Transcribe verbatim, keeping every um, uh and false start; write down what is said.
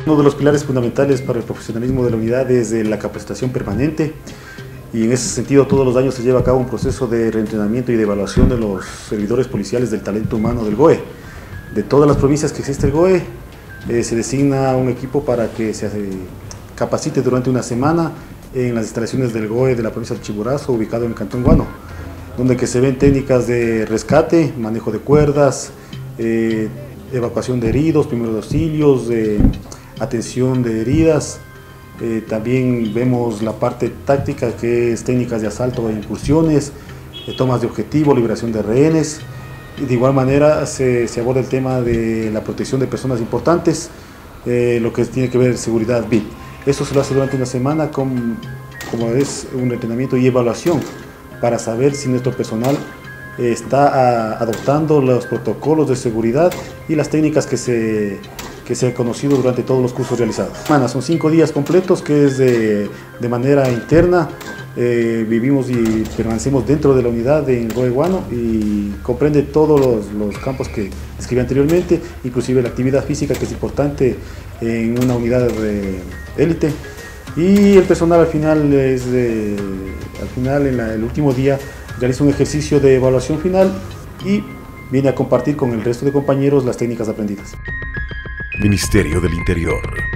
Uno de los pilares fundamentales para el profesionalismo de la unidad es la capacitación permanente, y en ese sentido todos los años se lleva a cabo un proceso de reentrenamiento y de evaluación de los servidores policiales del talento humano del G O E. De todas las provincias que existe el G O E, eh, se designa un equipo para que se eh, capacite durante una semana en las instalaciones del G O E de la provincia de Chimborazo, ubicado en el Cantón Guano, donde que se ven técnicas de rescate, manejo de cuerdas, eh, evacuación de heridos, primeros auxilios, eh, atención de heridas. Eh, también vemos la parte táctica, que es técnicas de asalto e incursiones, eh, tomas de objetivo, liberación de rehenes. Y de igual manera se, se aborda el tema de la protección de personas importantes, eh, lo que tiene que ver seguridad V I P. Esto se lo hace durante una semana con, como es un entrenamiento y evaluación para saber si nuestro personal eh, está a, adoptando los protocolos de seguridad y las técnicas que se, que se han conocido durante todos los cursos realizados. Bueno, son cinco días completos, que es de, de manera interna. Eh, vivimos y permanecemos dentro de la unidad de G O E Guano, y comprende todos los, los campos que describí anteriormente, inclusive la actividad física, que es importante en una unidad de élite. Y el personal al final, es de, al final en la, el último día, realiza un ejercicio de evaluación final y viene a compartir con el resto de compañeros las técnicas aprendidas. Ministerio del Interior.